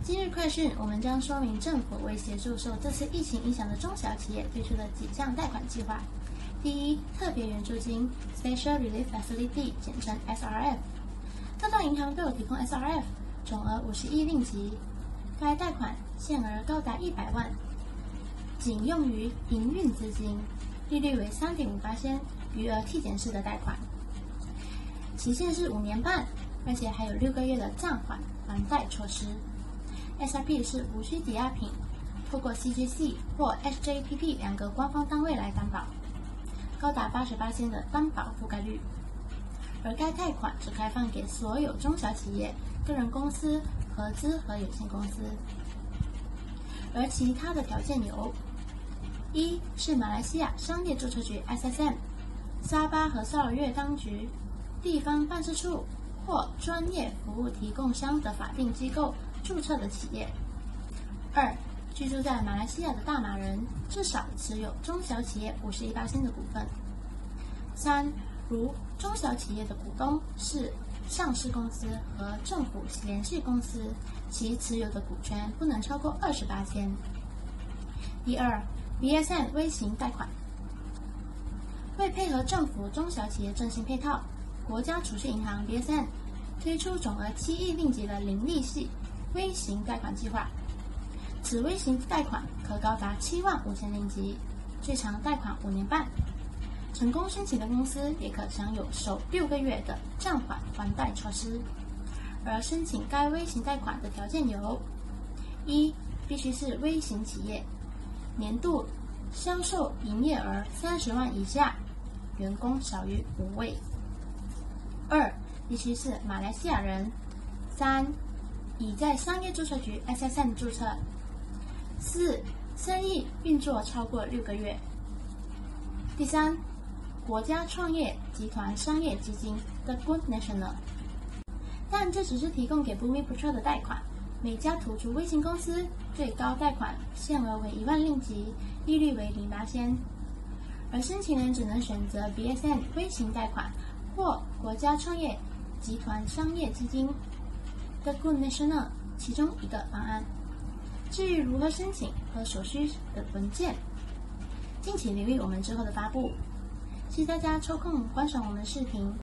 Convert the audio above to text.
今日快讯，我们将说明政府为协助受这次疫情影响的中小企业推出的几项贷款计划。第一，特别援助金 （Special Relief Facility） 简称 SRF。各大银行都有提供 SRF， 总额50亿令吉。该贷款限额高达100万，仅用于营运资金，利率为3.5%，余额递减式的贷款，期限是5年半，而且还有6个月的暂缓还贷措施。SRP 是无需抵押品，透过 CGC 或 SJPP 两个官方单位来担保，高达80%的担保覆盖率。而该贷款只开放给所有中小企业、个人公司、合资和有限公司。而其他的条件有：一是马来西亚商业注册局 SSM、沙巴和沙劳越当局、地方办事处或专业服务提供商的法定机构注册的企业；二，居住在马来西亚的大马人至少持有中小企业51%的股份；三，如中小企业的股东是上市公司和政府联系公司，其持有的股权不能超过28%。第二 ，BSN 微型贷款，为配合政府中小企业振兴配套，国家储蓄银行 BSN 推出总额7亿令吉的零利息微型贷款计划。此微型贷款可高达75000令吉，最长贷款5年半。成功申请的公司也可享有首6个月的暂缓还贷措施。而申请该微型贷款的条件有：一，必须是微型企业，年度销售营业额30万以下，员工少于5位；二，必须是马来西亚人；三，已在商业注册局 SSM 注册；四，生意运作超过6个月。第三，国家创业集团商业基金的 Good National。但这只是提供给 Bumiputera 的贷款，每家土著微型公司最高贷款限额为1万令吉，利率为0%，而申请人只能选择 BSN 微型贷款或国家创业集团商业基金的 Good National 其中一个方案。至于如何申请和所需的文件，敬请留意我们之后的发布。谢谢大家抽空观赏我们的视频。